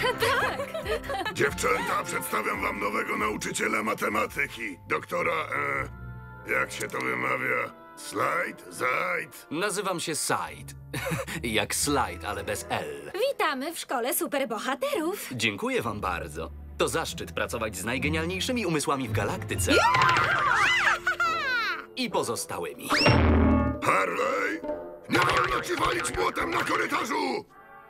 Dziewczęta, przedstawiam wam nowego nauczyciela matematyki. Doktora, jak się to wymawia? Zaid? Nazywam się Said. Jak slajd, ale bez L. Witamy w szkole superbohaterów. Dziękuję wam bardzo. To zaszczyt pracować z najgenialniejszymi umysłami w galaktyce. I pozostałymi. Harley! Nie wolno ci walić młotem na korytarzu!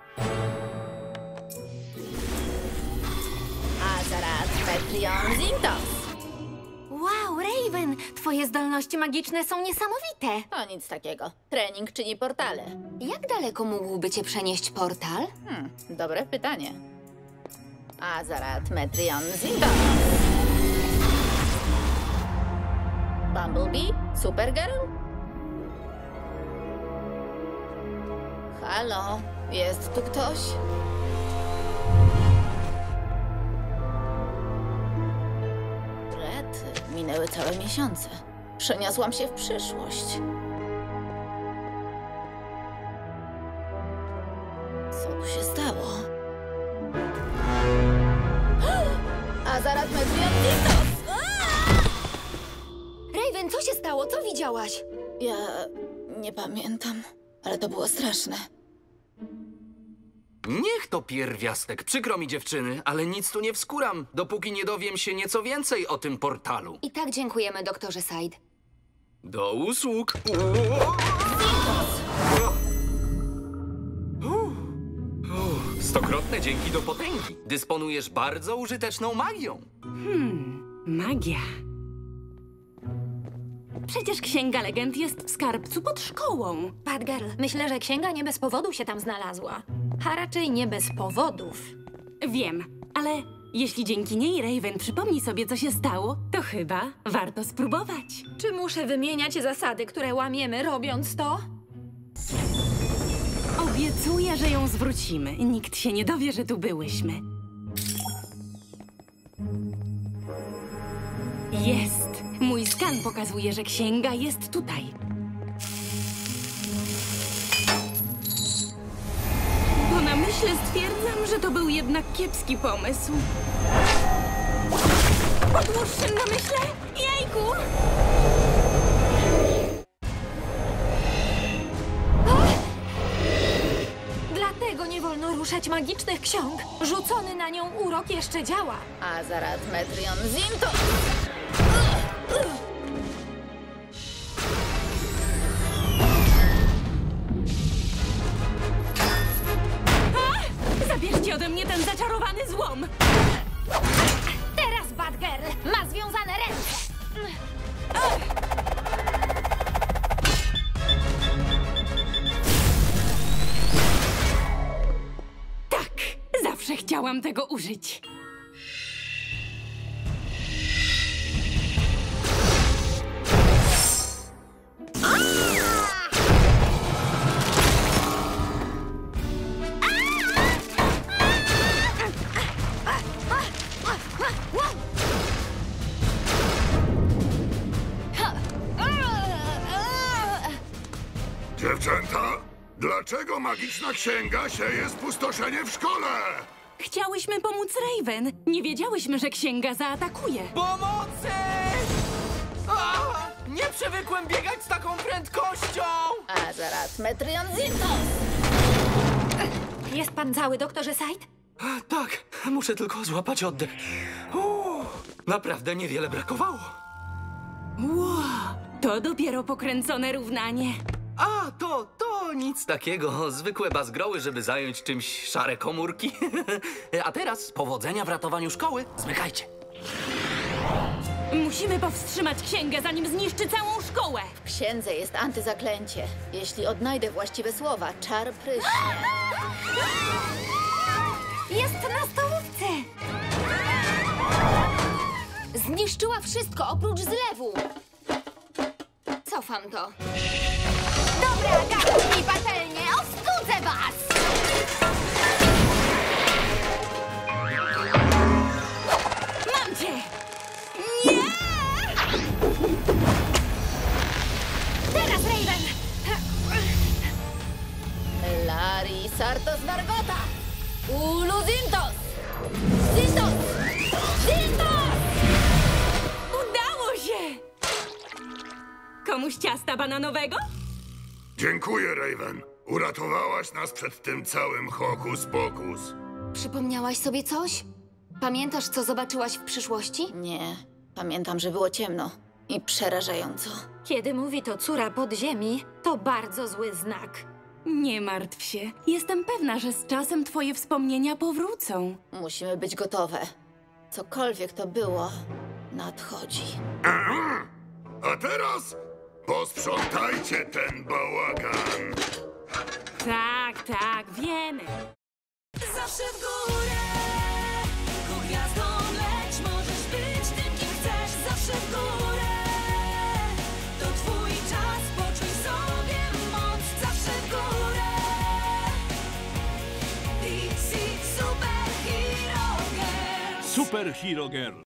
Azarat Metrion Zintos. Wow, Raven, twoje zdolności magiczne są niesamowite. O, nic takiego. Trening czyni portale. Jak daleko mógłby cię przenieść portal? Dobre pytanie. Azarat Metrion Zintos. Bumblebee? Supergirl? Halo? Jest tu ktoś? Rety, minęły całe miesiące. Przeniosłam się w przyszłość. Co tu się stało? Azarat Metrion Zintos! Raven, co się stało? Co widziałaś? Ja nie pamiętam, ale to było straszne. Niech to pierwiastek. Przykro mi, dziewczyny, ale nic tu nie wskuram, dopóki nie dowiem się nieco więcej o tym portalu. I tak dziękujemy, doktorze Said. Do usług. Stokrotne dzięki do potęgi. Dysponujesz bardzo użyteczną magią. Magia. Przecież Księga Legend jest w skarbcu pod szkołą. Batgirl, myślę, że księga nie bez powodu się tam znalazła. A raczej nie bez powodów. Wiem, ale jeśli dzięki niej Raven przypomni sobie, co się stało, to chyba warto spróbować. Czy muszę wymieniać zasady, które łamiemy, robiąc to? Obiecuję, że ją zwrócimy. Nikt się nie dowie, że tu byłyśmy. Jest! Mój skan pokazuje, że księga jest tutaj. Po namyśle stwierdzam, że to był jednak kiepski pomysł. Po dłuższym namyśle? Jejku! Dlatego nie wolno ruszać magicznych ksiąg. Rzucony na nią urok jeszcze działa. Azarat Metrion Zintos! Zabierzcie ode mnie ten zaczarowany złom! Teraz Batgirl ma związane ręce. Tak! Zawsze chciałam tego użyć. Dziewczęta, dlaczego magiczna księga sieje spustoszenie w szkole? Chciałyśmy pomóc Raven. Nie wiedziałyśmy, że księga zaatakuje. Pomocy! Nie przywykłem biegać z taką prędkością! Azarat Metrion Zintos! Jest pan cały, doktorze Said? Tak, muszę tylko złapać oddech. Naprawdę niewiele brakowało. Wow, to dopiero pokręcone równanie. A, to nic takiego. Zwykłe bazgroły, żeby zająć czymś szare komórki. A teraz powodzenia w ratowaniu szkoły. Zmykajcie. Musimy powstrzymać księgę, zanim zniszczy całą szkołę. W księdze jest antyzaklęcie. Jeśli odnajdę właściwe słowa, czar pryśnie. Jest na stołówce. Zniszczyła wszystko oprócz zlewu. Cofam to. Dobra, gatunki patelnie, ostudzę was! Mam cię! Nie! Teraz, Raven! Lari Sartos Margota! Ulu Zintos! Zindos! Zindos! Udało się! Komuś ciasta bananowego? Dziękuję, Raven. Uratowałaś nas przed tym całym hokus pokus. Przypomniałaś sobie coś? Pamiętasz, co zobaczyłaś w przyszłości? Nie, pamiętam, że było ciemno i przerażająco. Kiedy mówi to córa podziemi, to bardzo zły znak. Nie martw się. Jestem pewna, że z czasem twoje wspomnienia powrócą. Musimy być gotowe. Cokolwiek to było, nadchodzi. A teraz posprzątajcie ten bałagan. Tak, wiemy. Zawsze w górę, ku gwiazdom leć, możesz być tym, kim chcesz. Zawsze w górę, to twój czas, poczuj sobie moc. Zawsze w górę, DC Super Hero Girls. Super Hero Girl.